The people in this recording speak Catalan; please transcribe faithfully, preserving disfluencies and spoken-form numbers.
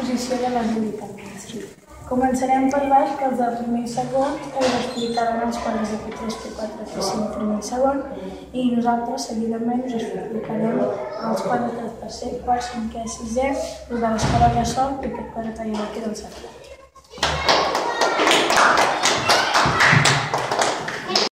l'exposició de les unitats. Començarem per baix, que els del primer i segon us explicaran els quadres de P tres, P quatre, P cinc, primer i segon, i nosaltres seguidament us explicarem els quadres del tercer, quart, cinquè, sisè, els de l'escola de sol i aquest quadre taller que del setè.